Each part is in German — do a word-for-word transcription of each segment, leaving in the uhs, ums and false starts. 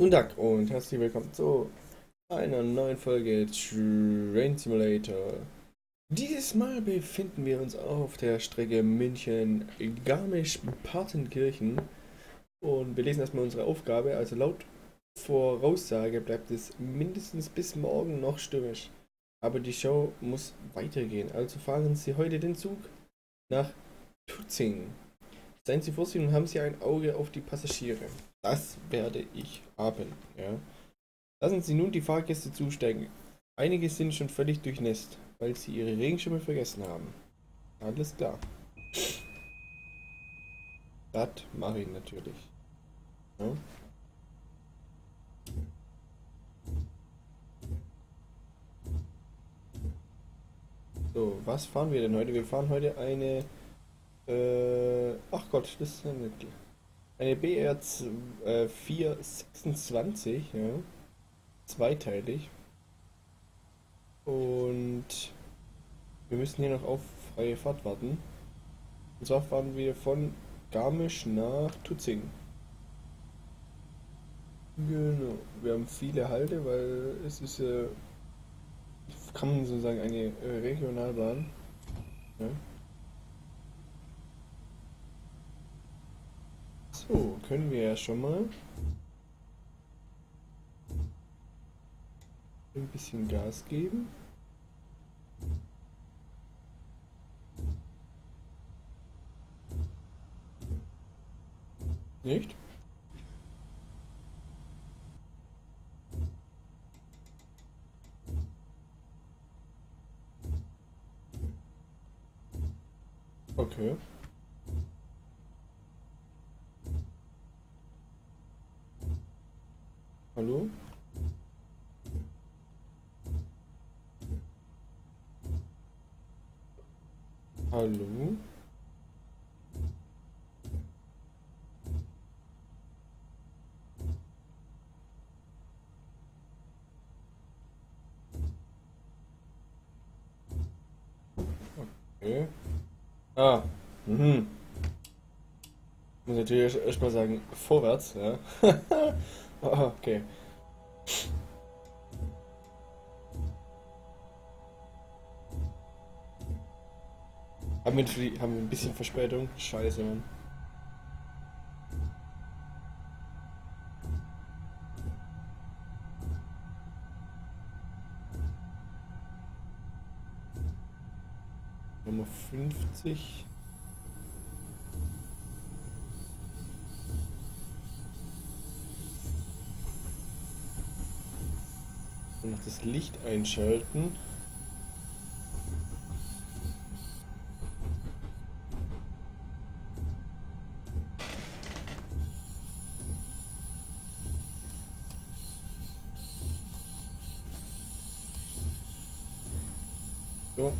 Guten Tag und herzlich willkommen zu einer neuen Folge Train Simulator. Dieses Mal befinden wir uns auf der Strecke München-Garmisch-Partenkirchen und wir lesen erstmal unsere Aufgabe. Also laut Voraussage bleibt es mindestens bis morgen noch stürmisch, aber die Show muss weitergehen. Also fahren Sie heute den Zug nach Tutzing. Seien Sie vorsichtig und haben Sie ein Auge auf die Passagiere. Das werde ich haben, ja. Lassen Sie nun die Fahrgäste zusteigen. Einige sind schon völlig durchnässt, weil sie ihre Regenschirme vergessen haben. Alles klar. Das mache ich natürlich. Ja. So, was fahren wir denn heute? Wir fahren heute eine. Äh, ach Gott, das ist eine, eine B R vierhundertsechsundzwanzig, ja. Zweiteilig. Und wir müssen hier noch auf freie Fahrt warten. Und zwar fahren wir von Garmisch nach Tutzing. Genau. Wir haben viele Halte, weil es ist, äh, kann man so sagen, eine äh, Regionalbahn. Ja. So, können wir ja schon mal ein bisschen Gas geben. Nicht? Okay. Hallo? Hallo? Okay. Ah. Mhm. Muss natürlich erstmal sagen, vorwärts, ja. Ah, okay. Haben wir, haben wir ein bisschen Verspätung? Scheiße, Mann. Nummer fünfzig. Und noch das Licht einschalten. So.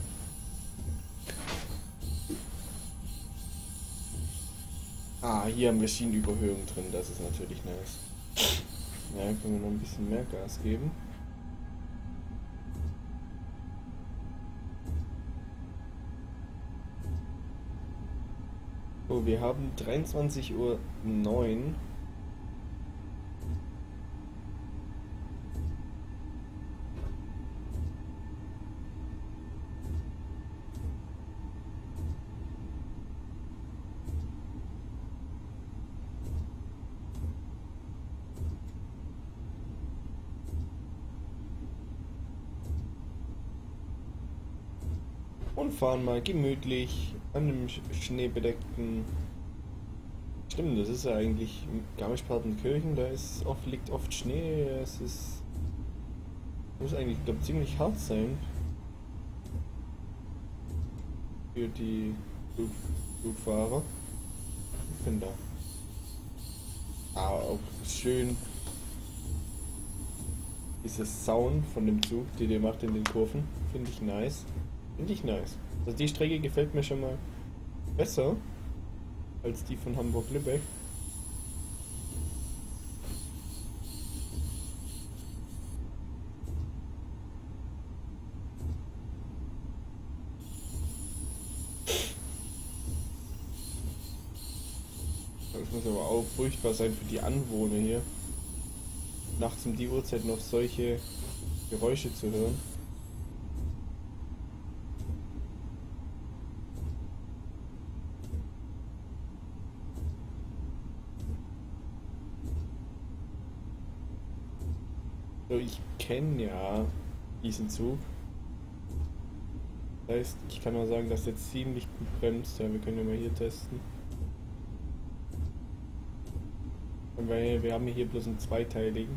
Ah, hier haben wir Schienenüberhöhung drin, das ist natürlich nice. Ja, können wir noch ein bisschen mehr Gas geben. So, wir haben dreiundzwanzig Uhr neun. Und fahren mal gemütlich an einem sch- schneebedeckten. Stimmt, das ist ja eigentlich Garmisch-Partenkirchen, da ist oft, liegt oft Schnee. Es ist. Muss eigentlich, glaube ziemlich hart sein für die Flug, Flugfahrer. Ich bin da. Aber auch schön dieser Sound von dem Zug, die der macht in den Kurven. Finde ich nice. Finde ich nice. Also die Strecke gefällt mir schon mal besser als die von Hamburg-Lübeck. Das muss aber auch furchtbar sein für die Anwohner hier. nachts um die Uhrzeit noch solche Geräusche zu hören. So, ich kenne ja diesen Zug. Das heißt, ich kann auch sagen, dass der ziemlich gut bremst. Ja, wir können ja mal hier testen. Weil wir haben hier bloß einen zweiteiligen.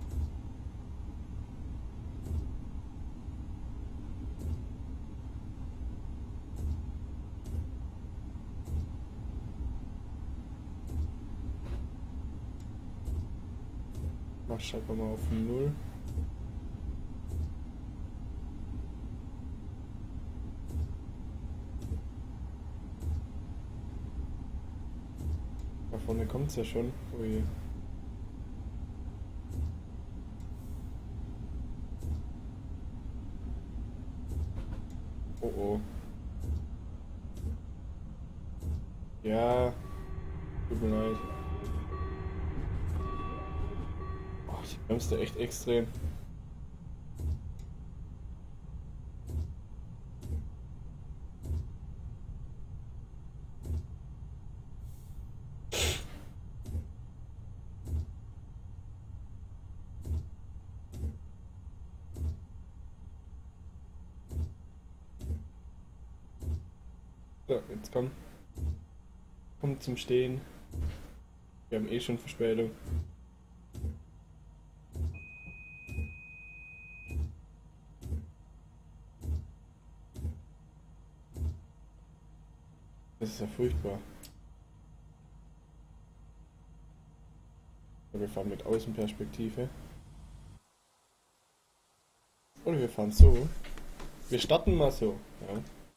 Mach schalten wir mal auf null. Da vorne kommt es ja schon. Ui. Oh oh. Ja, tut mir leid. Oh, die bremst ja echt extrem. So, jetzt komm. Komm zum Stehen. Wir haben eh schon Verspätung. Das ist ja furchtbar. Wir fahren mit Außenperspektive. Oder wir fahren so. Wir starten mal so. Ja.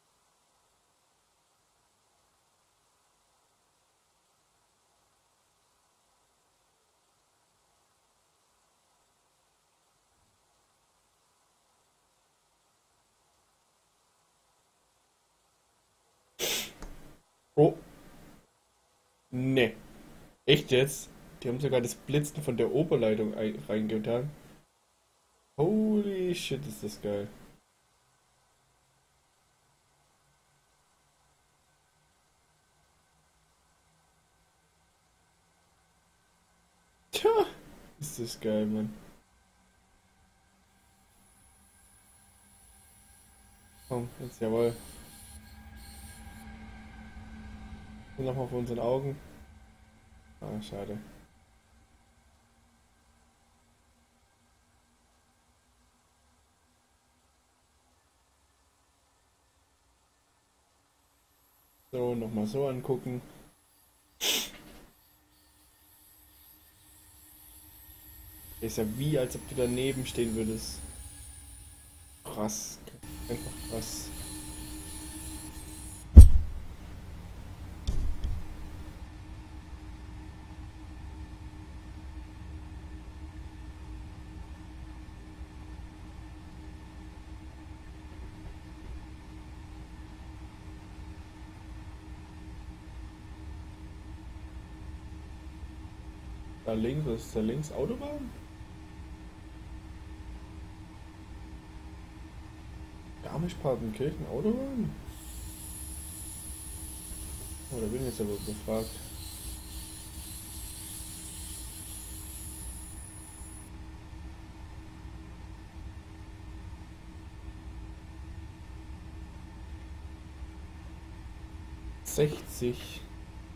Oh, ne. Echt jetzt? Die haben sogar das Blitzen von der Oberleitung ein- reingetan. Holy shit, ist das geil. Tja, ist das geil, Mann. Komm, jetzt jawohl. Und nochmal vor unseren Augen. Ah, schade. So, nochmal so angucken. Ist ja wie, als ob du daneben stehen würdest. Krass. Einfach krass. Da links, was ist da links? Autobahn? Garmisch-Partenkirchen, Autobahn? Oh, da bin ich jetzt aber gefragt. sechzig.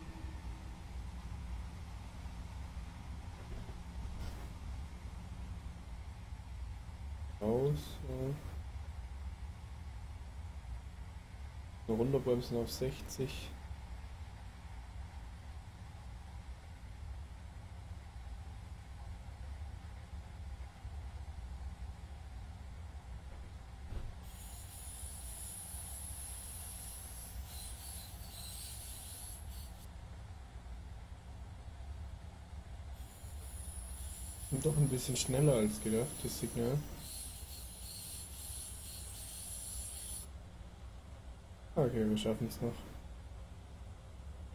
Raus. So. So runterbremsen auf sechzig. Und doch ein bisschen schneller als gedacht, das Signal. Okay, wir schaffen es noch.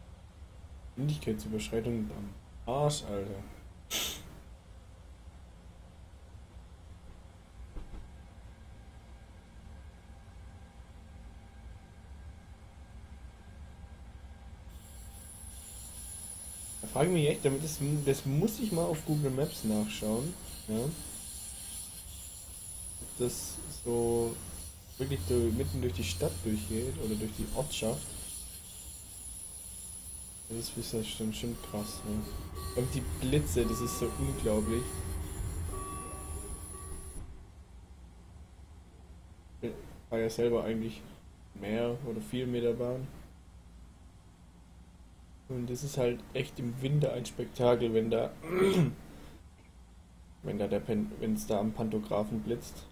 Geschwindigkeitsüberschreitung am Arsch, Alter. frage mich echt, damit das, das muss ich mal auf Google Maps nachschauen. Ja, ob das so wirklich so mitten durch die Stadt durchgeht oder durch die Ortschaft. Das ist, ist das schon, schon krass. Ja. Und die Blitze, das ist so unglaublich. Ich fahre ja selber eigentlich mehr oder viel mit der Bahn. Und das ist halt echt im Winter ein Spektakel, wenn da, wenn da der Pen, wenn es da am Pantographen blitzt.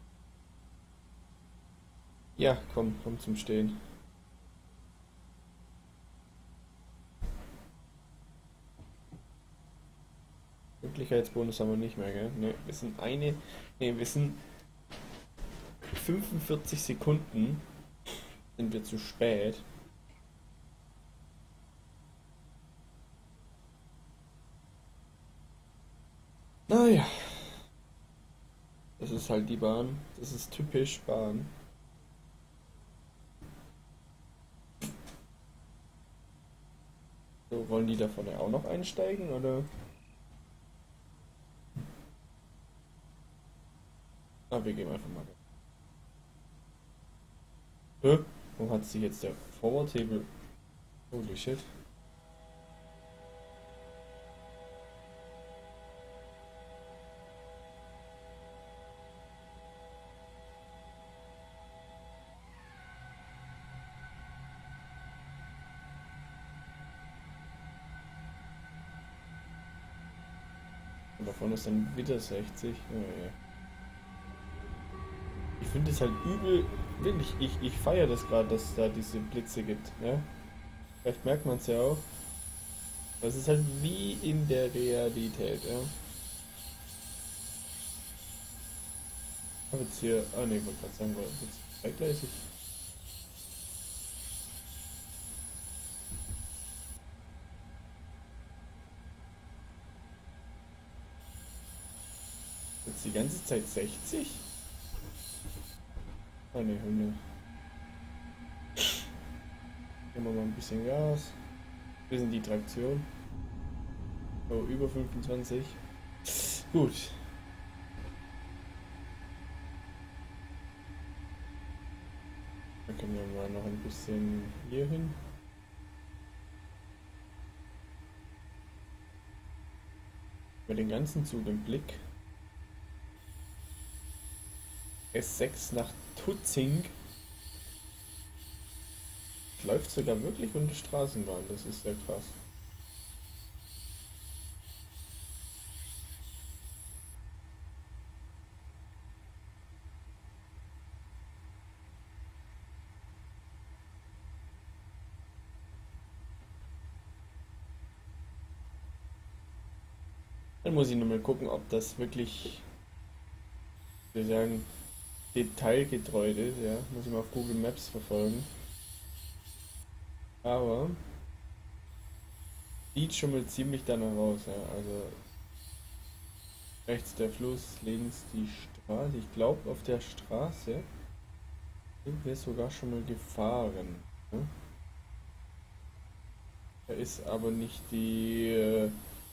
Ja, komm, komm zum Stehen. Wirklichkeitsbonus haben wir nicht mehr, gell? Ne, wir sind eine, ne, wir sind fünfundvierzig Sekunden sind wir zu spät. Naja, das ist halt die Bahn. Das ist typisch Bahn. So, wollen die davon ja auch noch einsteigen, oder? Ah, wir gehen einfach mal. Hä? Wo hat sich jetzt der Forward-Hebel? Holy shit. Und davon ist dann wieder sechzig. Oh, ja. Ich finde es halt übel, wirklich, ich, ich feiere das gerade, dass es da diese Blitze gibt, ja. Vielleicht merkt man es ja auch. Das ist halt wie in der Realität, ja. Aber jetzt hier, ah ne, ich wollte gerade sagen, war jetzt zweigleisig. Jetzt die ganze Zeit sechzig? Ah ne, Hunde. Geben wir mal ein bisschen Gas. Wir sind die Traktion. Oh, über fünfundzwanzig. Gut. Dann können wir mal noch ein bisschen hier hin. Über den ganzen Zug im Blick. S sechs nach Tutzing. Läuft sogar wirklich unter Straßenbahn, das ist sehr krass. Dann muss ich nur mal gucken, ob das wirklich, wir sagen, detailgetreu ist, ja. Muss ich mal auf Google Maps verfolgen. Aber sieht schon mal ziemlich danach aus, ja. Also rechts der Fluss, links die Straße. Ich glaube, auf der Straße sind wir sogar schon mal gefahren. Ne? Da ist aber nicht die äh,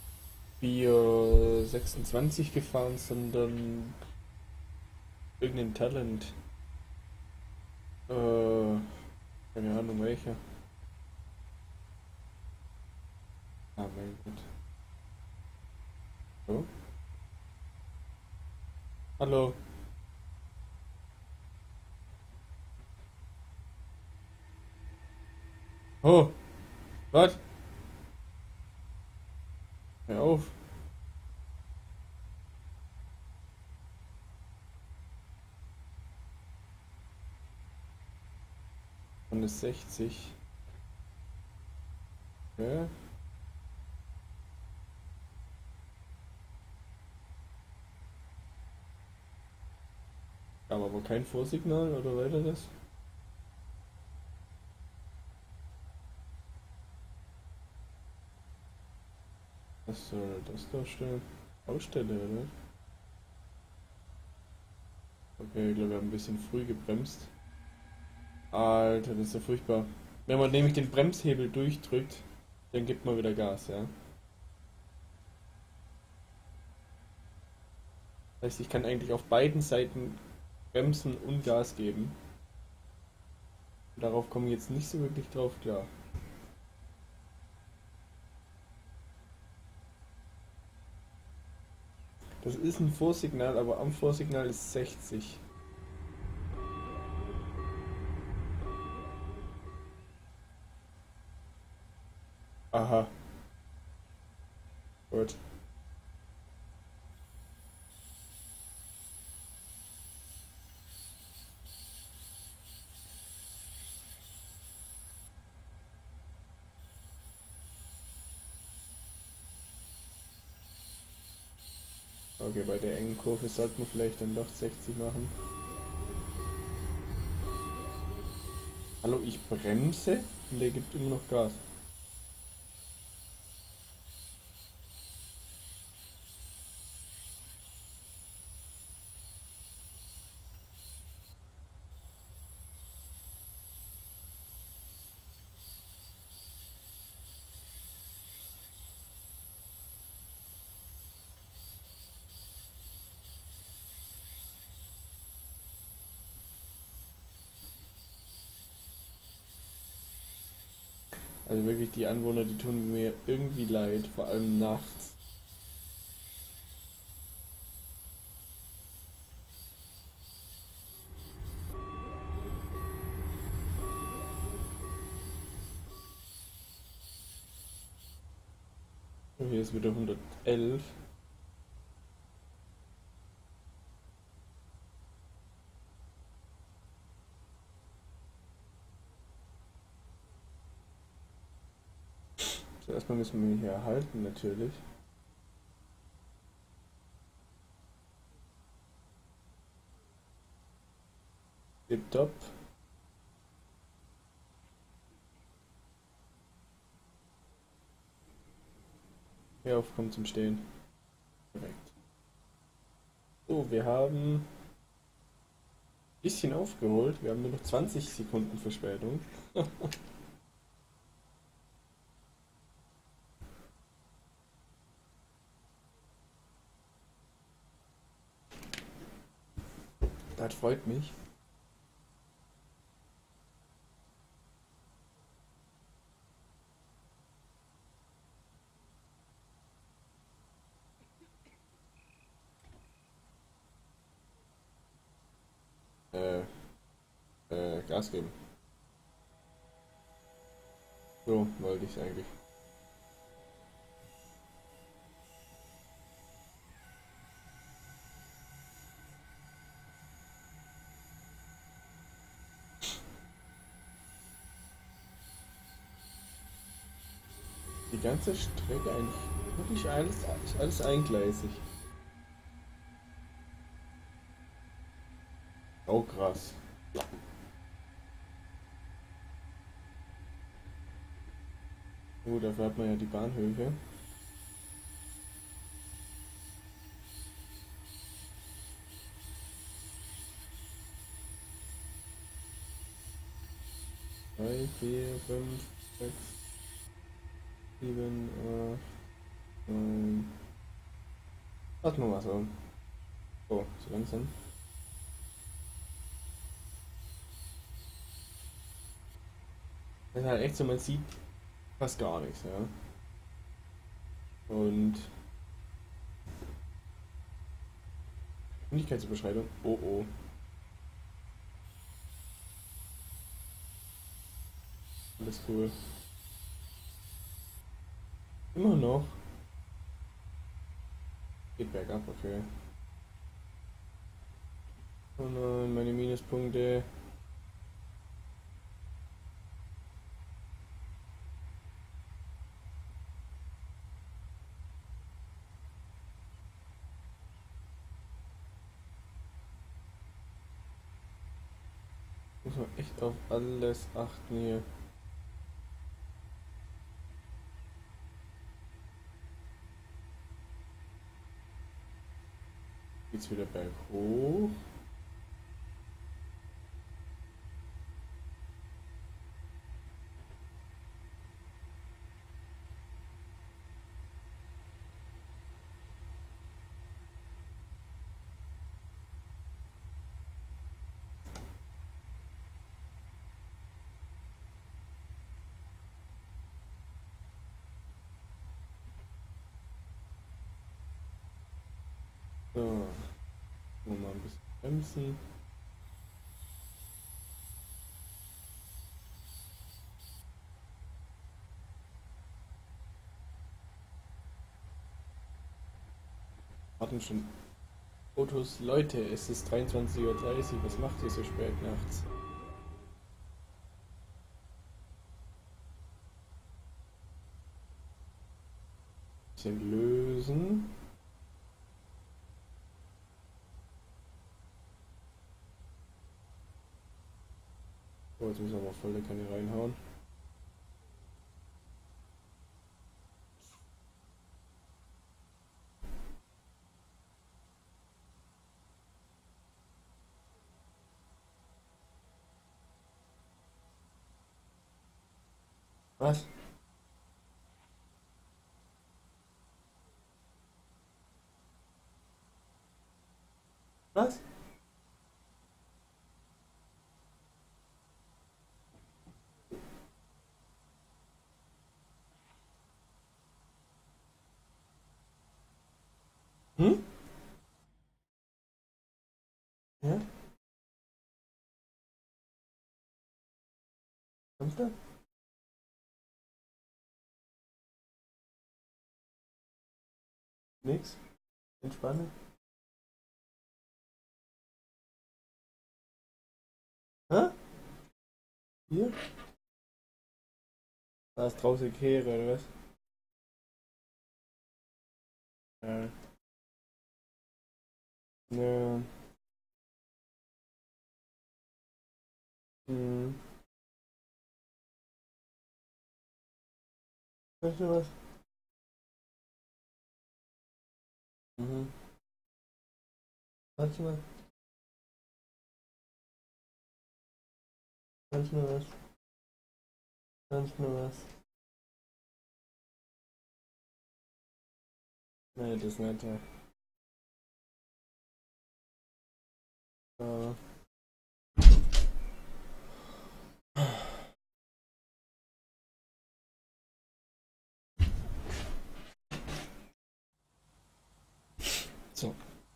Bio sechsundzwanzig gefahren, sondern irgendein Talent. Äh, keine Ahnung welcher. Ah, mein Gott. So. Hallo. Oh, was? Hör auf. Und ist sechzig. Ja. Aber wohl kein Vorsignal oder weiteres? Was soll das darstellen? Baustelle, oder? Okay, ich glaube, wir haben ein bisschen früh gebremst. Alter, das ist ja furchtbar. Wenn man nämlich den Bremshebel durchdrückt, dann gibt man wieder Gas, ja. Das heißt, ich kann eigentlich auf beiden Seiten bremsen und Gas geben. Darauf komme ich jetzt nicht so wirklich drauf klar. Das ist ein Vorsignal, aber am Vorsignal ist sechzig. Aha, gut. Okay, bei der engen Kurve sollte man vielleicht dann doch sechzig machen. Hallo, ich bremse und der gibt immer noch Gas. Also wirklich, die Anwohner, die tun mir irgendwie leid, vor allem nachts. Oh, hier ist wieder hundertelf. So, erstmal müssen wir hier erhalten, natürlich. Tipptopp. Hör auf, kommt zum Stehen. Perfekt. So, wir haben ein bisschen aufgeholt. Wir haben nur noch zwanzig Sekunden Verspätung. Das freut mich. Äh, äh, Gas geben. So wollte ich es eigentlich. Die ganze Strecke eigentlich wirklich alles, alles eingleisig. Oh krass. Oh, dafür hat man ja die Bahnhöfe. drei, vier, fünf, sechs, sieben, acht, neun. Lassen wir mal so. Oh, so langsam. Das ist halt echt so, man sieht fast gar nichts, ja. Und Geschwindigkeitsüberschreitung. Oh oh. Alles cool. Immer noch. Geht bergab, okay. Oh nein, meine Minuspunkte. Muss man echt auf alles achten hier. Geht's wieder berghoch. So, mal ein bisschen bremsen. Warten schon Autos. Leute, es ist dreiundzwanzig Uhr dreißig. Was macht ihr so spät nachts? Bisschen lösen. Oh, jetzt müssen wir mal volle Kanne reinhauen. Was? Was? Hm? Ja? Kommst du? Nix? Entspanne? Hä? Hier? Da ist draußen Kehre, oder was? Ja. Nö. Hm. Weißt du was? Mhm. Kannst du mal? Kannst du mir was? Kannst du mir was? Nee, das ist nicht. Ja. So.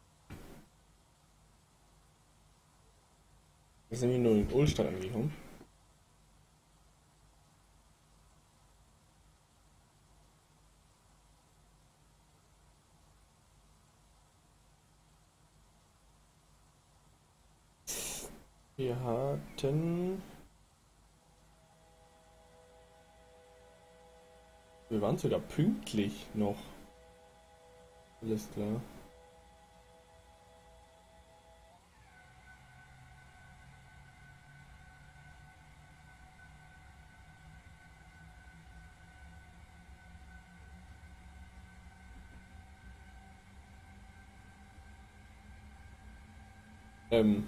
Wir sind hier nur in Ulstadt angekommen. Wir hatten. Wir waren sogar pünktlich noch. Alles klar. Ähm,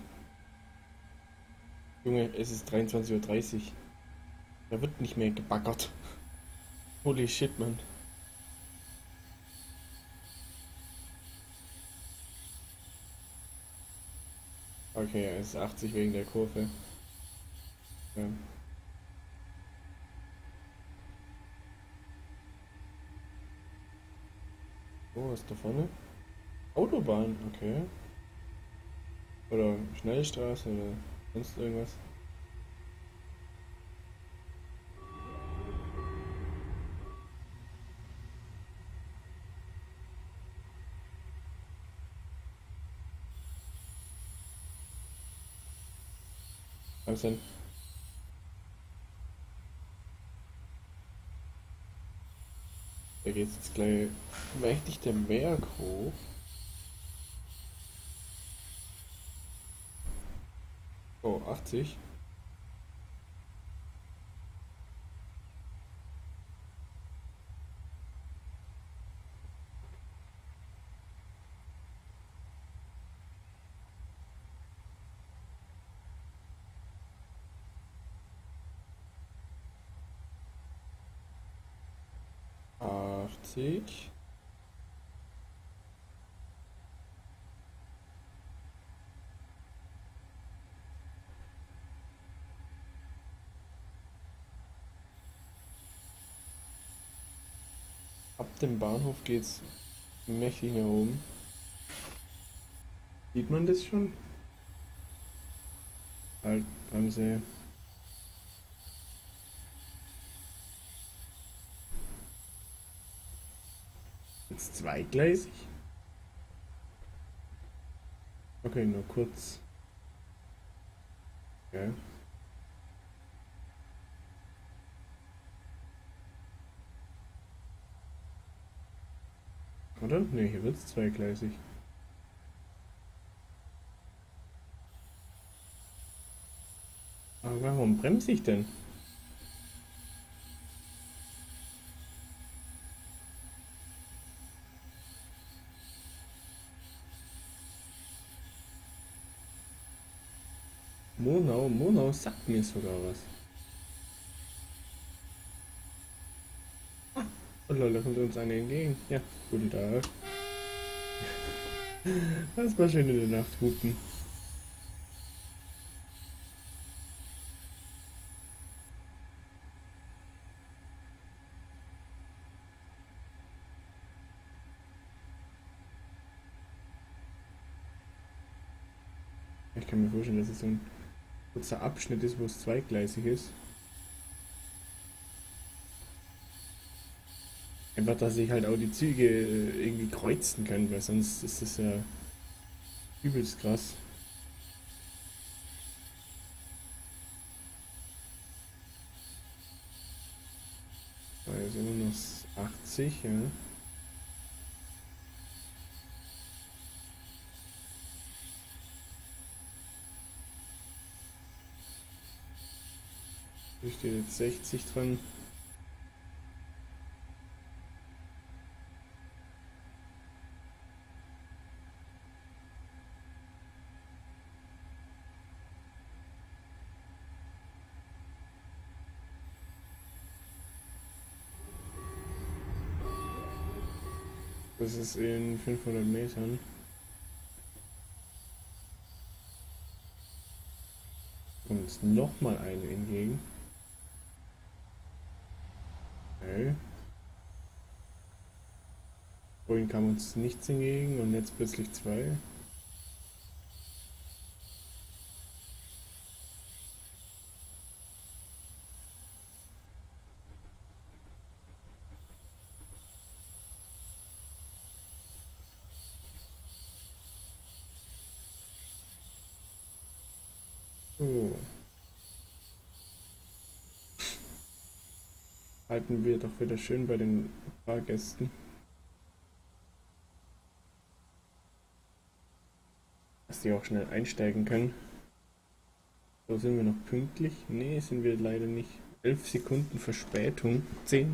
Junge, es ist dreiundzwanzig Uhr dreißig. Da wird nicht mehr gebaggert. Holy shit, Mann. Okay, es ist achtzig wegen der Kurve. Ja. Oh, was ist da vorne? Autobahn, okay. Oder Schnellstraße oder sonst irgendwas. Was denn? Da geht's jetzt gleich mächtig den Berg hoch. Oh, achtzig. achtzig. Ab dem Bahnhof geht's mächtig nach oben. Sieht man das schon? Halt, Bremse. Jetzt zweigleisig? Okay, nur kurz. Ja. Oder? Ne, hier wird es zweigleisig. Aber warum bremse ich denn? Monau, Monau sagt mir sogar was. Oh lol, da kommt uns einer entgegen. Ja, guten Tag. Das war schön in der Nacht hupen. Ich kann mir vorstellen, dass es so ein kurzer Abschnitt ist, wo es zweigleisig ist. Einfach, dass sich halt auch die Züge äh, irgendwie kreuzen können, weil sonst ist das ja übelst krass. Also immer noch achtzig, ja. Hier steht jetzt sechzig dran. Das ist in fünfhundert Metern. Kommt jetzt nochmal eine entgegen. Okay. Vorhin kam uns nichts entgegen und jetzt plötzlich zwei. So. Halten wir doch wieder schön bei den Fahrgästen. Dass die auch schnell einsteigen können. So, sind wir noch pünktlich? Nee, sind wir leider nicht. elf Sekunden Verspätung. zehn.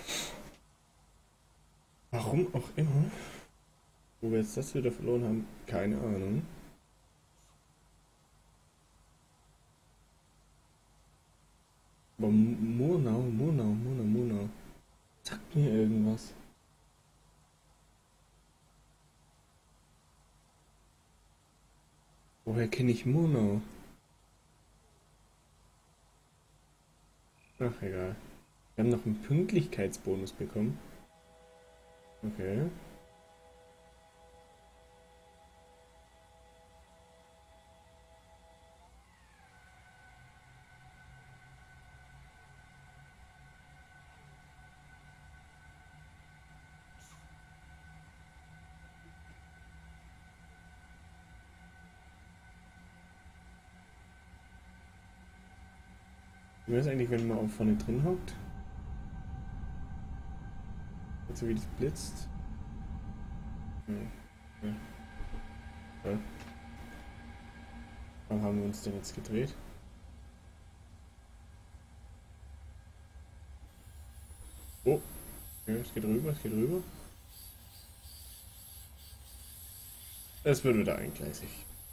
Warum auch immer. Wo wir jetzt das wieder verloren haben, keine Ahnung. Aber Murnau, Murnau, Murnau, Murnau. Sagt mir irgendwas. Woher kenne ich Murnau? Ach egal. Wir haben noch einen Pünktlichkeitsbonus bekommen. Okay. Wie wäre es eigentlich, wenn man auch vorne drin hockt? Also wie das blitzt. Hm. Ja. Ja. Warum haben wir uns denn jetzt gedreht? Oh, ja, es geht rüber, es geht rüber. Es wird wieder eingleisig.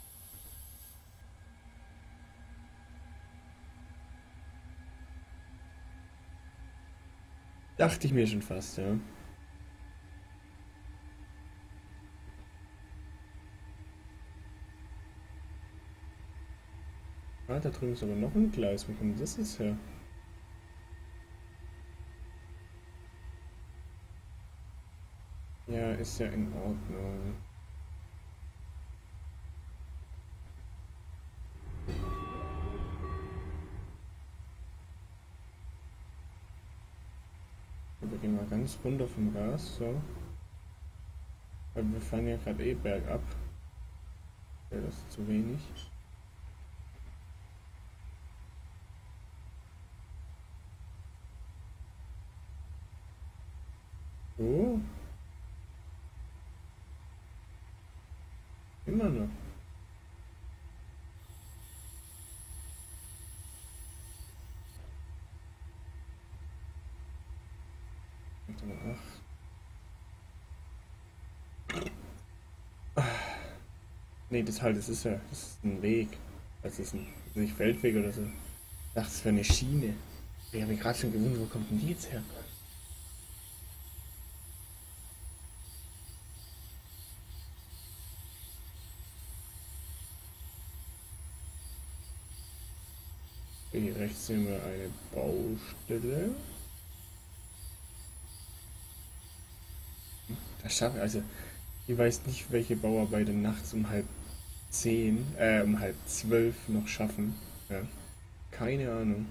Dachte ich mir schon fast, ja. Ah, da drüben ist aber noch ein Gleis. Wo kommt das jetzt her? Ja, ist ja in Ordnung. wir gehen mal ganz runter vom Gas, so. Weil wir fahren ja gerade eh bergab. Ja, das ist zu wenig. So. Immer noch. Ach. Nee, das halt, das ist ja, das ist ein Weg. Das ist ein, nicht Feldweg oder so. Ich dachte, das wäre eine Schiene. Ich habe mich gerade schon gewundert, wo kommt denn die jetzt her? Hier rechts sehen wir eine Baustelle. Das schaffe also, ich weiß nicht, welche Bauarbeiter nachts um halb zehn, äh, um halb zwölf noch schaffen. Ja. Keine Ahnung.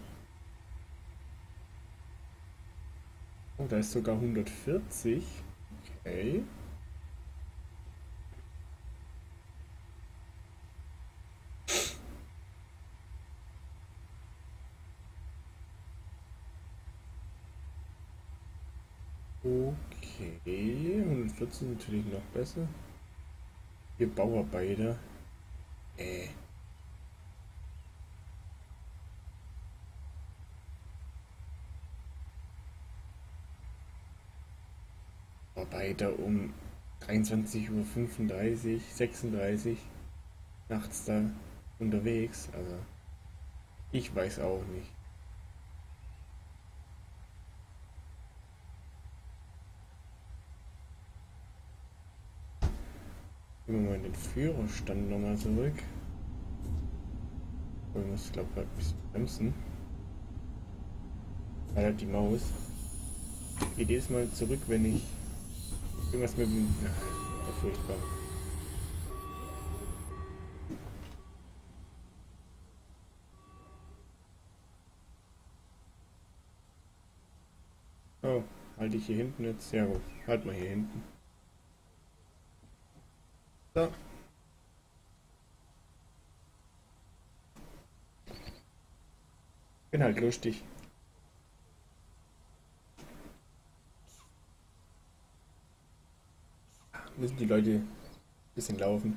Oh, da ist sogar hundertvierzig. Okay. Okay, hundertvierzig natürlich noch besser. Hier Bauarbeiter. Äh. Bauarbeiter um dreiundzwanzig Uhr fünfunddreißig, sechsunddreißig nachts da unterwegs. Also, ich weiß auch nicht. Gehen wir mal in den Führerstand nochmal zurück. Ich muss, glaube ich, ein bisschen bremsen. Weil halt die Maus geht jedes Mal zurück, wenn ich irgendwas mit dem. Ach, furchtbar. Oh, halte ich hier hinten jetzt? Ja gut, halt mal hier hinten. So. Bin halt lustig. Müssen die Leute ein bisschen laufen.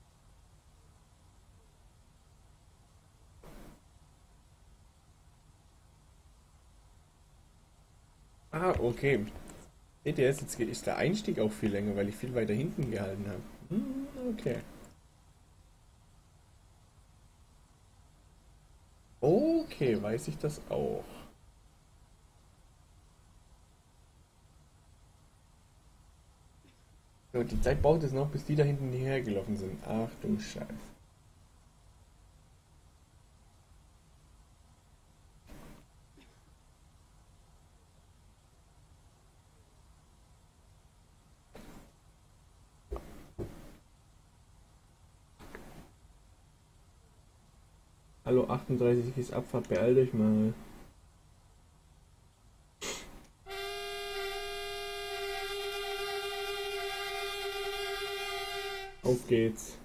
Ah, okay. Seht ihr, jetzt ist der Einstieg auch viel länger, weil ich viel weiter hinten gehalten habe. Hm, okay. Okay, weiß ich das auch. So, die Zeit braucht es noch, bis die da hinten hierher gelaufen sind. Ach du Scheiße. Hallo, achtunddreißig ist Abfahrt, beeil dich mal. Auf geht's.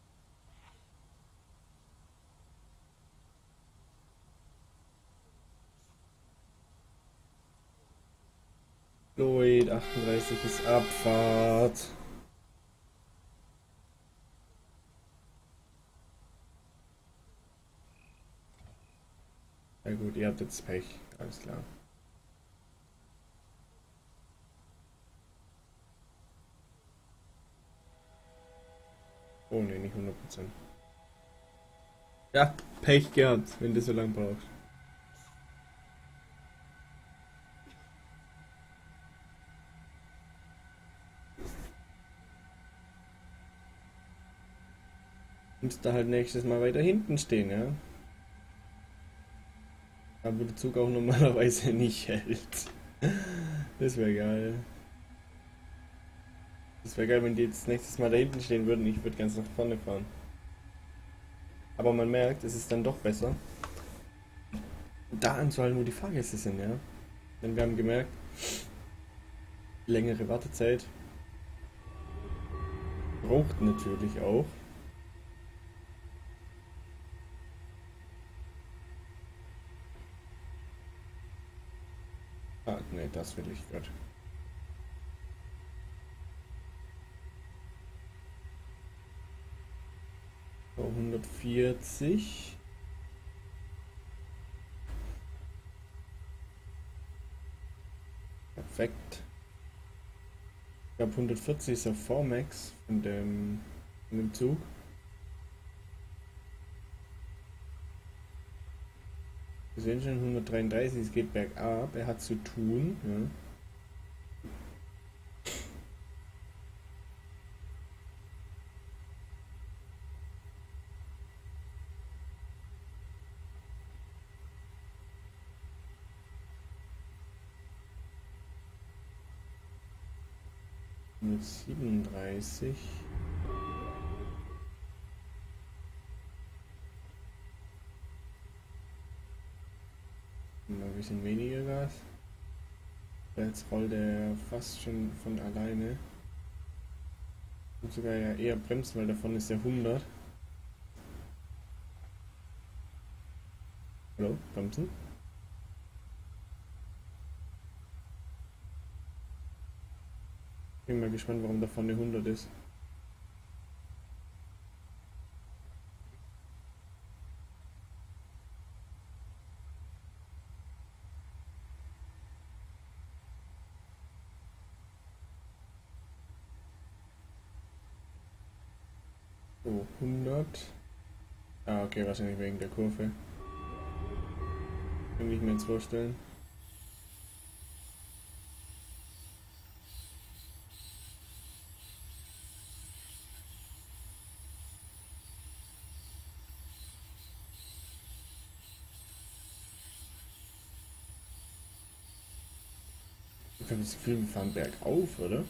Lloyd, achtunddreißig ist Abfahrt. Ja gut, ihr habt jetzt Pech, alles klar. Oh ne, nicht hundert Prozent. Ja, Pech gehabt, wenn du so lange brauchst. Musst du halt nächstes Mal weiter hinten stehen, ja? Aber der Zug auch normalerweise nicht hält. Das wäre geil. Das wäre geil, wenn die jetzt nächstes Mal da hinten stehen würden. Ich würde ganz nach vorne fahren. Aber man merkt, es ist dann doch besser, da anzuhalten, wo die Fahrgäste sind, ja. Denn wir haben gemerkt, längere Wartezeit. Braucht natürlich auch. Ah, ne, das will ich Gott. So, hundertvierzig. Perfekt. Ich glaube hundertvierzig ist der Vormax von dem, von dem Zug. Wir sehen schon hundertdreiunddreißig, es geht bergab, er hat zu tun. Ja. hundertsiebenunddreißig. Mal ein bisschen weniger Gas. Jetzt rollt er fast schon von alleine. Und sogar ja eher bremsen, weil davon ist er hundert. Hallo, bremsen. Bin mal gespannt, warum davon eine hundert ist. So, hundert. Ah, okay, wahrscheinlich wegen der Kurve. Kann ich mir jetzt vorstellen. Ich habe das Gefühl, wir fahren bergauf, oder?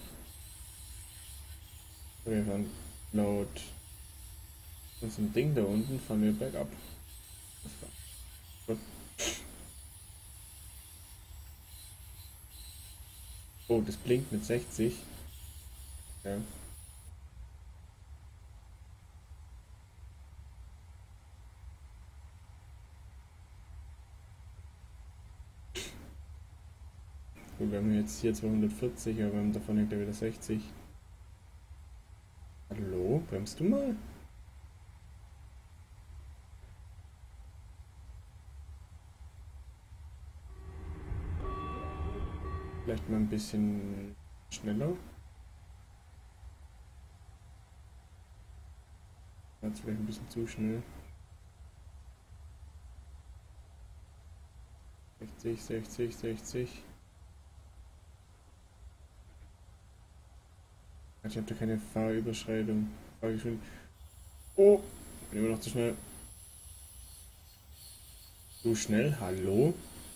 Wir fahren laut unserem Ding da unten, fahren wir bergab. Das war gut. Oh, das blinkt mit sechzig. Ja. Gut, wir haben jetzt hier zweihundertvierzig, aber wir haben davon hängt er wieder sechzig. Hallo, bremst du mal? Vielleicht mal ein bisschen schneller. Jetzt vielleicht ein bisschen zu schnell. sechzig, sechzig, sechzig. Ich habe da keine Fahrüberschreitung. Fahrgeschwindigkeit. Oh, bin immer noch zu schnell. Zu schnell? Hallo?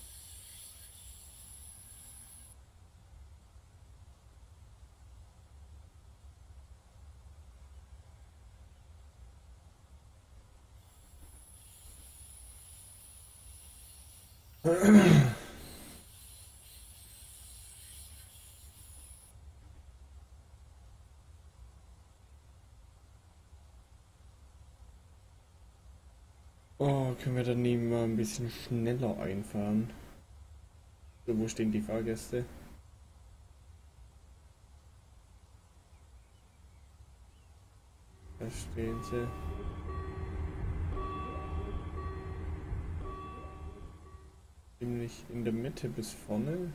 Oh, können wir dann nie mal ein bisschen schneller einfahren? So, wo stehen die Fahrgäste? Da stehen sie. Ziemlich in der Mitte bis vorne.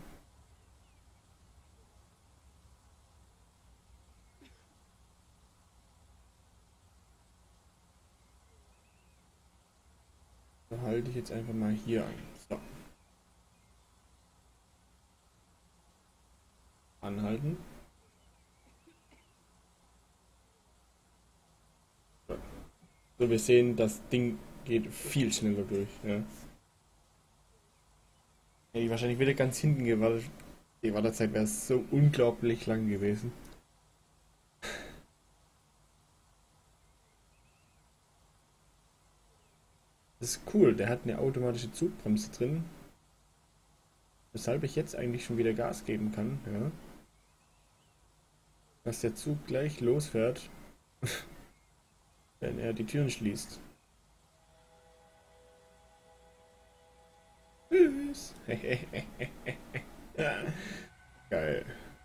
Da halte ich jetzt einfach mal hier an. So. Anhalten. So, wir sehen, das Ding geht viel schneller durch. Ja. Hätte ich wahrscheinlich wieder ganz hinten gewartet. Die Wartezeit wäre so unglaublich lang gewesen. Das ist cool, der hat eine automatische Zugbremse drin. Weshalb ich jetzt eigentlich schon wieder Gas geben kann. Ja. dass der Zug gleich losfährt, wenn er die Türen schließt. Tschüss. Geil.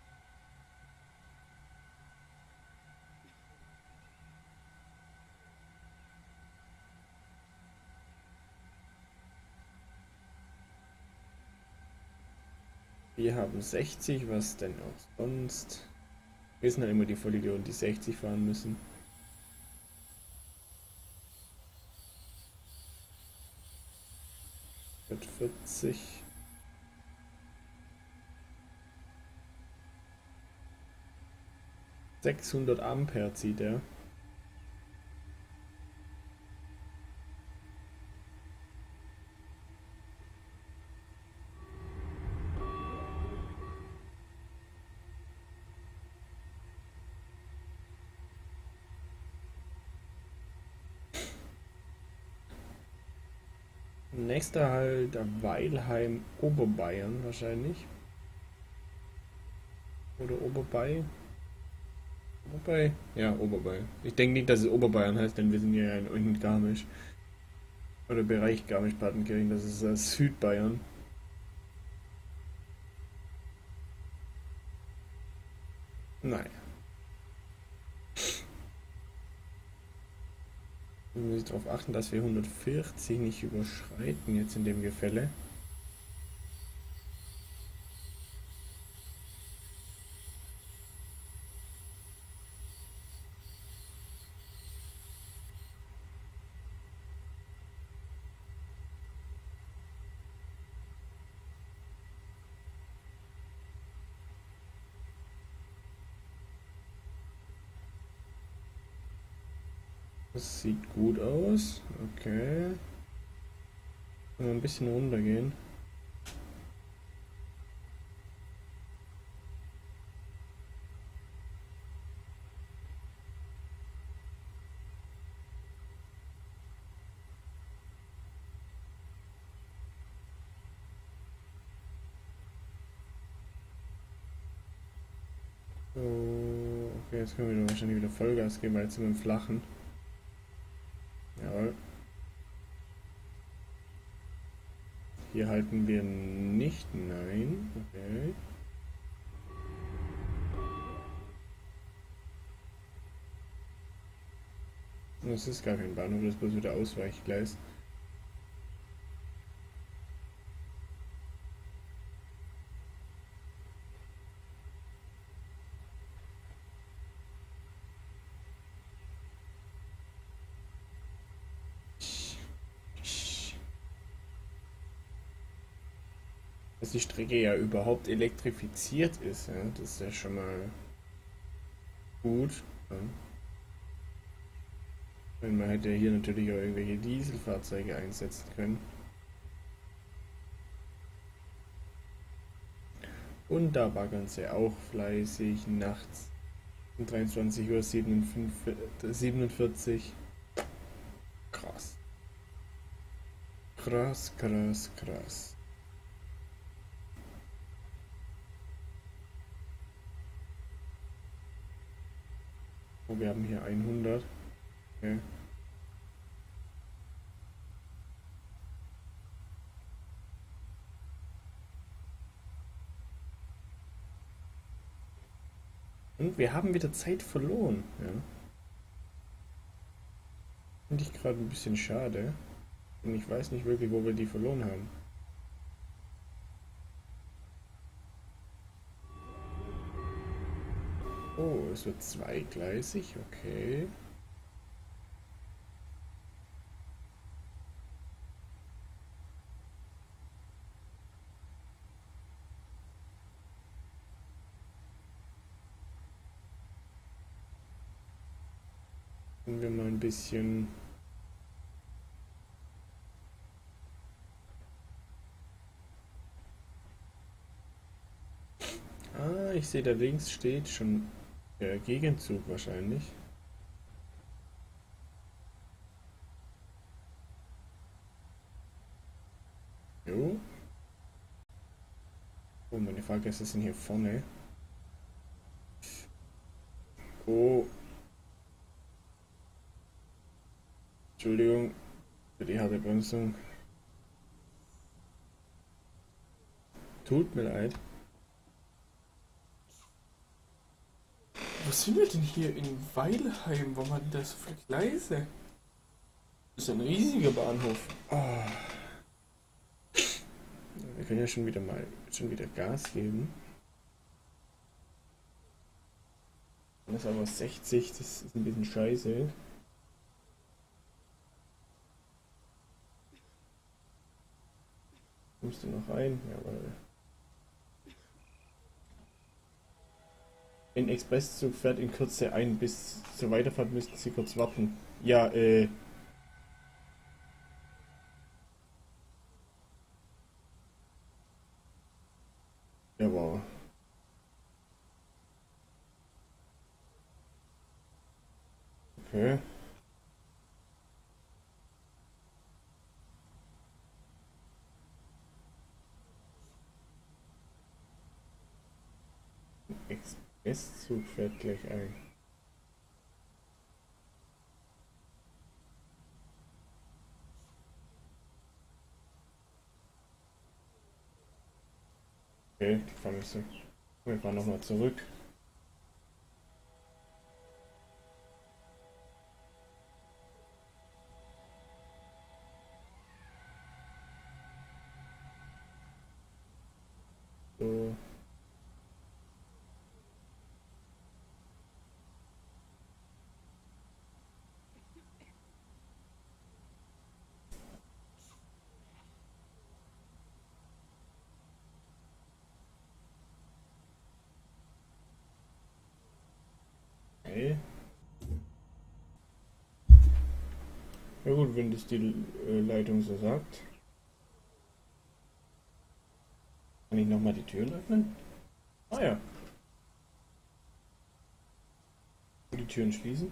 Wir haben sechzig, was denn auch sonst? Wir sind ja immer die Vollidioten, die sechzig fahren müssen. vierzig. sechshundert Ampere zieht er. Nächster Halt Weilheim, Oberbayern wahrscheinlich. Oder Oberbay. Oberbay? Ja, Oberbay. Ich denke nicht, dass es Oberbayern heißt, denn wir sind ja in Garmisch. Oder Bereich Garmisch-Partenkirchen, das ist äh, Südbayern. Naja. Wir müssen darauf achten, dass wir hundertvierzig nicht überschreiten jetzt in dem Gefälle. Das sieht gut aus. Okay. Können wir ein bisschen runtergehen. So, okay, jetzt können wir wahrscheinlich wieder Vollgas geben, weil jetzt sind wir im Flachen. Jawohl. Hier halten wir nicht. Nein. Okay. Das ist gar kein Bahnhof, das ist bloß wieder Ausweichgleis. Dass die Strecke ja überhaupt elektrifiziert ist, ja, das ist ja schon mal gut. Ja. Und man hätte hier natürlich auch irgendwelche Dieselfahrzeuge einsetzen können. Und da baggern sie auch fleißig nachts um dreiundzwanzig Uhr siebenundvierzig. Krass. Krass, krass, krass. Oh, wir haben hier hundert. Okay. Und wir haben wieder Zeit verloren. Ja. Finde ich gerade ein bisschen schade. Und ich weiß nicht wirklich, wo wir die verloren haben. Oh, es wird zweigleisig, okay. Machen wir mal ein bisschen. Ah, ich sehe, da links steht schon der Gegenzug wahrscheinlich. Jo. Oh, meine Fahrgäste sind hier vorne. Oh, Entschuldigung für die harte Bremsung. Tut mir leid. Wo sind wir denn hier in Weilheim? Warum hat denn da so viele Gleise? Das ist ein riesiger Bahnhof. Ah, wir können ja schon wieder mal schon wieder Gas geben. Das ist aber sechzig, das ist ein bisschen scheiße. Kommst du noch rein? Jawohl. Ein Expresszug fährt in Kürze ein. Bis zur Weiterfahrt müssten Sie kurz warten. Ja, äh. Ja, wow. Okay. Expresszug fährt gleich ein. Okay, die fahren nicht so. Wir fahren nochmal zurück. So. Okay. Ja gut, wenn das die äh, Leitung so sagt. Kann ich nochmal die Türen öffnen? Ah ja. Und die Türen schließen.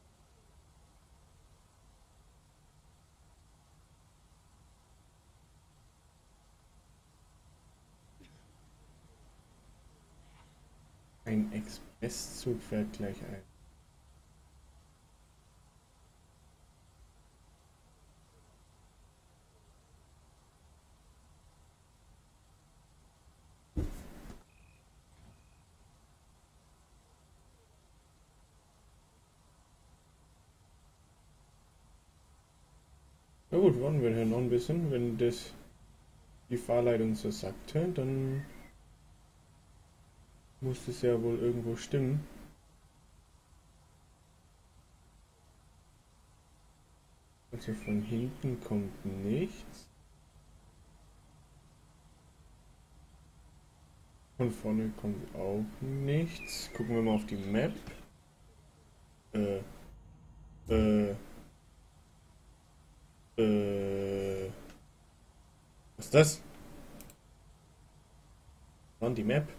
Ein Expresszug fährt gleich ein. Na gut, warten wir hier noch ein bisschen. Wenn das die Fahrleitung so sagte, dann muss es ja wohl irgendwo stimmen. Also von hinten kommt nichts. Von vorne kommt auch nichts. Gucken wir mal auf die Map. Äh. Äh. Äh. Was ist das? Wann die Map?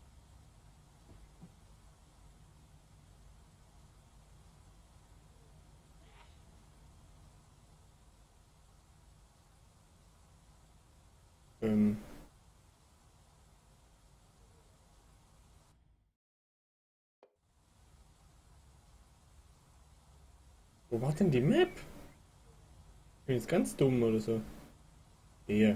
Ähm. Wo war denn die Map? Ich bin jetzt ganz dumm oder so. Hier.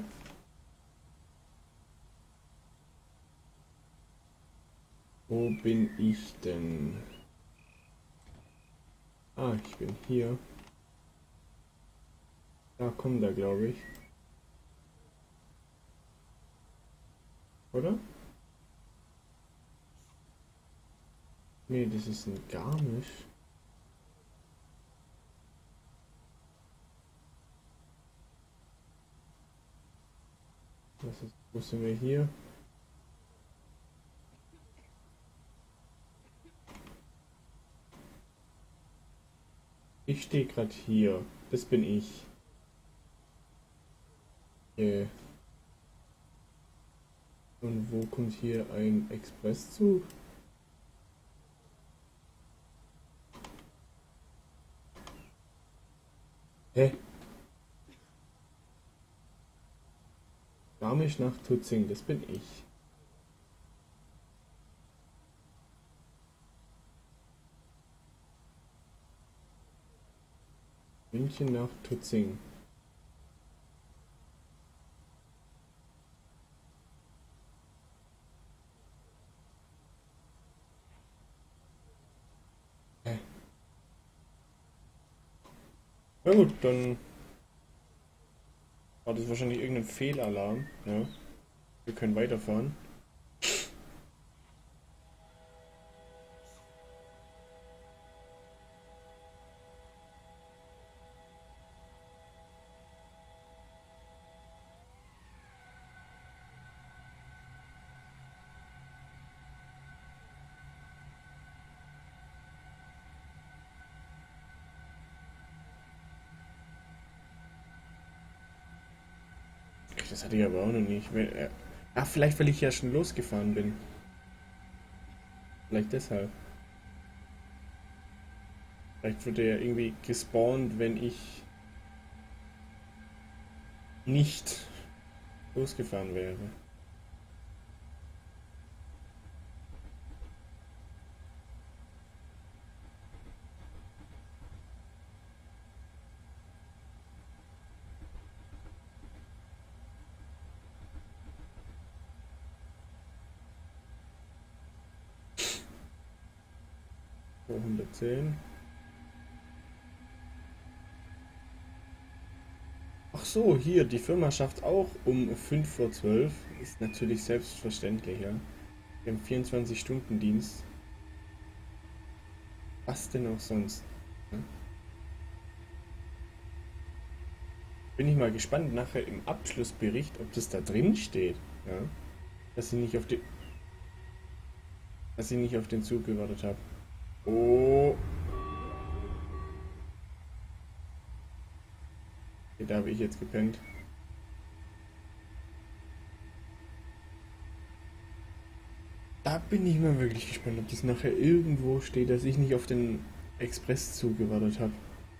Wo bin ich denn? Ah, ich bin hier. Da kommt er, glaube ich. Oder? Nee, das ist ein Garmisch. Was ist, wo sind wir hier? Ich stehe gerade hier. Das bin ich. Äh. Und wo kommt hier ein Expresszug? Hä? Garmisch nach Tutzing, das bin ich. München nach Tutzing. Hä? Na gut, dann war das wahrscheinlich irgendein Fehlalarm. Ja, wir können weiterfahren. Das hatte ich aber auch noch nicht. Ah, vielleicht weil ich ja schon losgefahren bin. Vielleicht deshalb. Vielleicht wurde er irgendwie gespawnt, wenn ich nicht losgefahren wäre. hundertzehn. Ach so, hier, die Firma schafft auch um fünf vor zwölf. Ist natürlich selbstverständlich, ja. Wir haben vierundzwanzig-Stunden-Dienst. Was denn auch sonst? Ja? Bin ich mal gespannt nachher im Abschlussbericht, ob das da drin steht, ja. Dass ich nicht auf den, dass ich nicht auf den Zug gewartet habe. Oh. Okay, da habe ich jetzt gepennt. Da bin ich mal wirklich gespannt, ob das nachher irgendwo steht, dass ich nicht auf den Expresszug gewartet habe.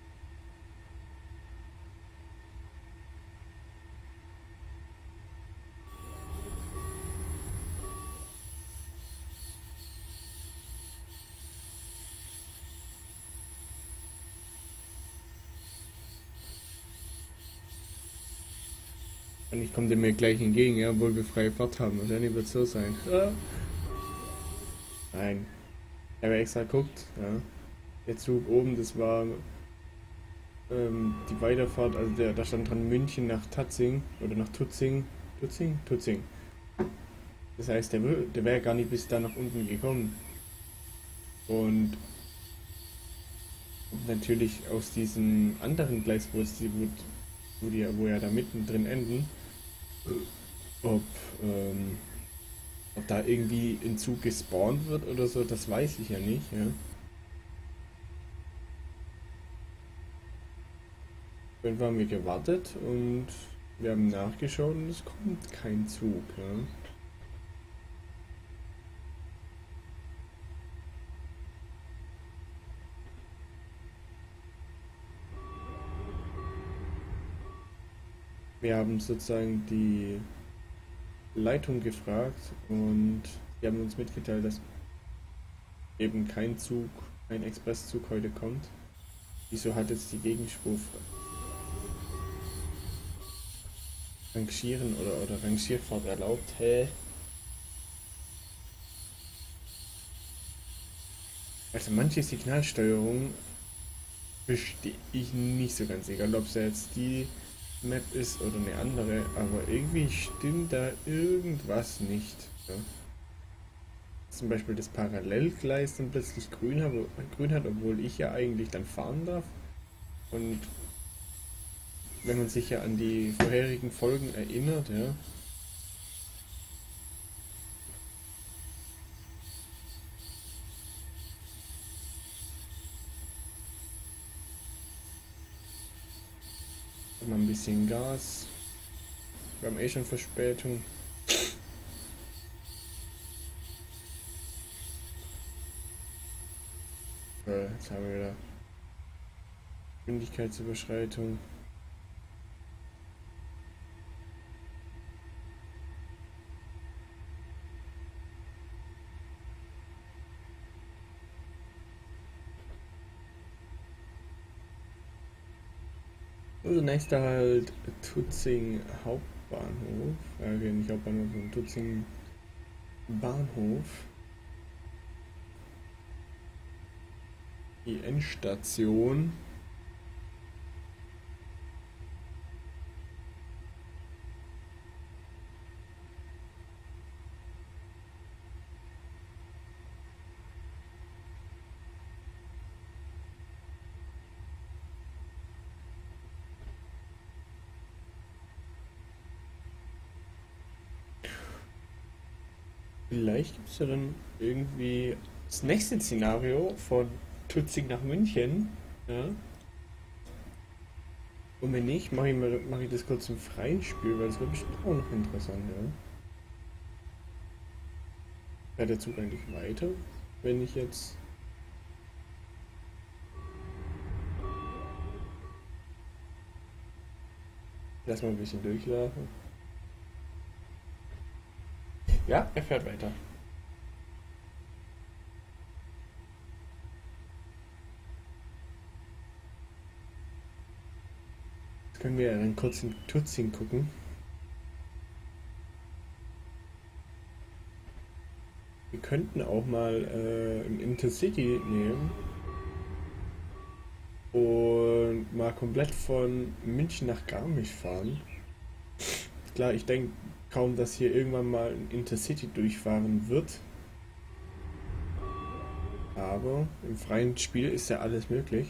Und ich komme dem mir gleich entgegen, ja, obwohl wir freie Fahrt haben. Wahrscheinlich wird es so sein. Ah. Nein. Ich habe extra geguckt, ja. Der Zug oben, das war ähm, die Weiterfahrt, also der, da stand dran München nach Tatzing oder nach Tutzing. Tutzing? Tutzing. Das heißt, der, der wäre gar nicht bis da nach unten gekommen. Und natürlich aus diesem anderen Gleis, wo, es die, wo, wo, die, wo ja da mittendrin enden, ob, ähm, ob da irgendwie ein Zug gespawnt wird oder so, das weiß ich ja nicht. Ja. Irgendwann haben wir gewartet und wir haben nachgeschaut und es kommt kein Zug. Ja. Wir haben sozusagen die Leitung gefragt und die haben uns mitgeteilt, dass eben kein Zug, kein Expresszug heute kommt. Wieso hat jetzt die Gegenspur Rangieren oder, oder Rangierfahrt erlaubt? Hä? Also manche Signalsteuerung verstehe ich nicht so ganz, egal ob es jetzt die Map ist oder eine andere, aber irgendwie stimmt da irgendwas nicht. Ja. Zum Beispiel das Parallelgleis dann plötzlich grün hat, grün hat, obwohl ich ja eigentlich dann fahren darf. Und wenn man sich ja an die vorherigen Folgen erinnert, ja, hat man ein bisschen Gas. Wir haben eh schon Verspätung. Äh, jetzt haben wir wieder Geschwindigkeitsüberschreitung. Also nächster halt Tutzing Hauptbahnhof. Äh, okay, nicht Hauptbahnhof, sondern Tutzing Bahnhof. Die Endstation. Vielleicht gibt es ja dann irgendwie das nächste Szenario von Tutzing nach München. Ja. Und wenn nicht, mache ich, mal- mach ich das kurz im freien Spiel, weil das wird bestimmt auch noch interessant, ja. Fährt der Zug eigentlich weiter, wenn ich jetzt. Lass mal ein bisschen durchlaufen. Ja, er fährt weiter. Jetzt können wir ja dann kurz in Tutzing gucken. Wir könnten auch mal äh, im Intercity nehmen und mal komplett von München nach Garmisch fahren. Klar, ich denke kaum, dass hier irgendwann mal ein Intercity durchfahren wird, aber im freien Spiel ist ja alles möglich.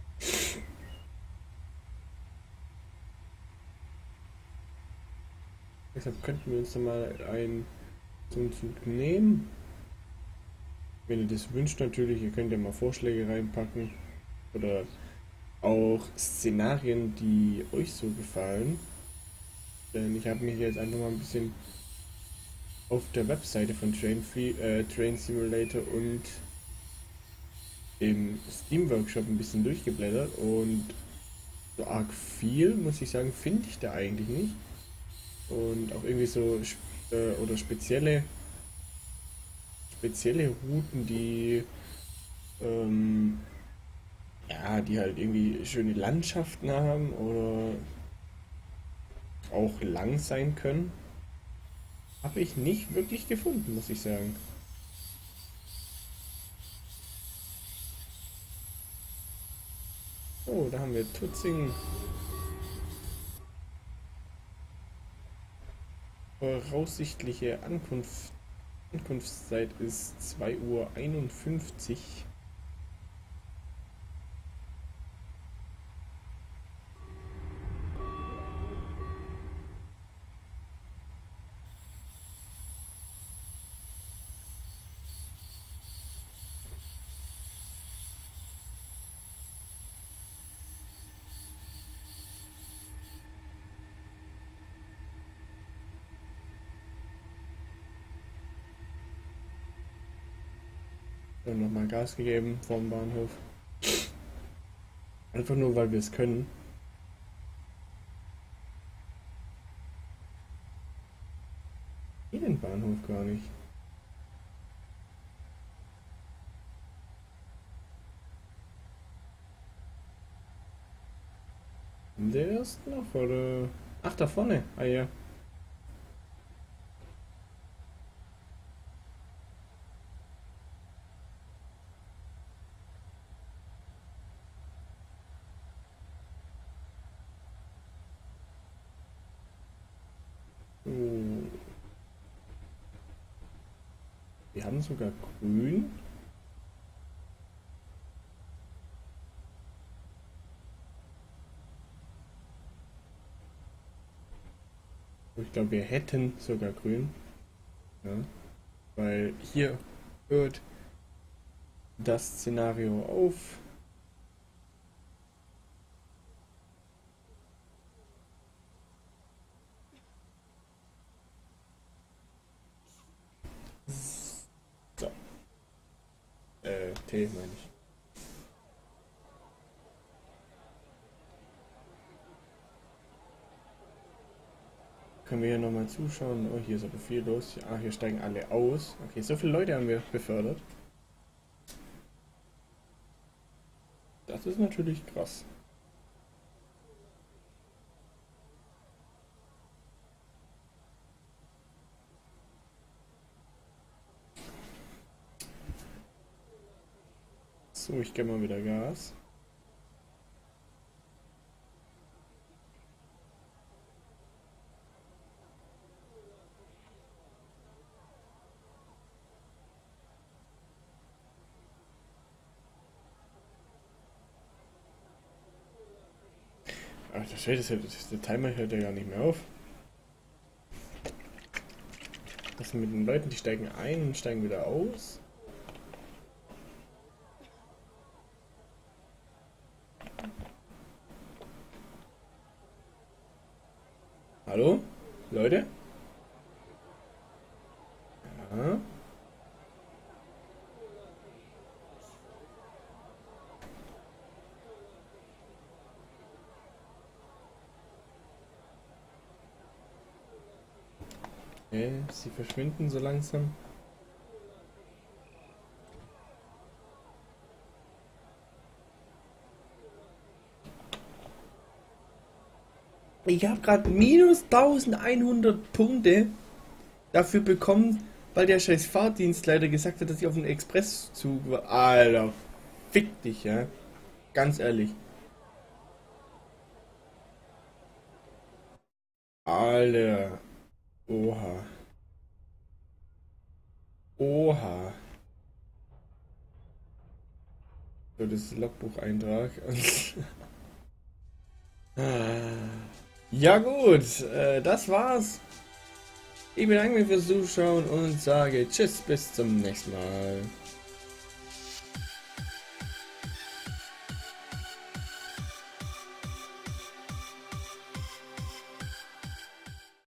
Deshalb könnten wir uns dann mal einen so einen Zug nehmen. Wenn ihr das wünscht natürlich, ihr könnt ja mal Vorschläge reinpacken oder auch Szenarien, die euch so gefallen. Denn ich habe mich jetzt einfach mal ein bisschen auf der Webseite von Train, Free, äh, Train Simulator und im Steam Workshop ein bisschen durchgeblättert und so arg viel, muss ich sagen, finde ich da eigentlich nicht. Und auch irgendwie so äh, oder spezielle spezielle Routen, die ähm, ja, die halt irgendwie schöne Landschaften haben oder auch lang sein können, habe ich nicht wirklich gefunden, muss ich sagen. Oh, da haben wir Tutzing. Voraussichtliche Ankunft, Ankunftszeit ist zwei Uhr einundfünfzig. Dann nochmal Gas gegeben vom Bahnhof. Einfach nur, weil wir es können. Den Bahnhof gar nicht. Der ist noch, oder? Ach, da vorne. Ah ja. Oh, wir haben sogar grün. Ich glaube, wir hätten sogar grün. Ja. Weil hier hört das Szenario auf. So, äh, T meine ich. Können wir hier nochmal zuschauen? Oh, hier ist aber viel los. Ah, hier steigen alle aus. Okay, so viele Leute haben wir befördert. Das ist natürlich krass. So, ich gebe mal wieder Gas. Ach, das, das, das, der Timer hört ja gar nicht mehr auf. Was mit den Leuten, die steigen ein und steigen wieder aus? Hallo? Leute? Ja. Okay, sie verschwinden so langsam. Ich habe gerade minus eintausendeinhundert Punkte dafür bekommen, weil der scheiß Fahrdienstleiter gesagt hat, dass ich auf einen Expresszug war. Alter, fick dich, ja. Ganz ehrlich. Alter. Oha. Oha. So, das ist Logbucheintrag. Ja gut, äh, das war's. Ich bedanke mich fürs Zuschauen und sage Tschüss, bis zum nächsten Mal.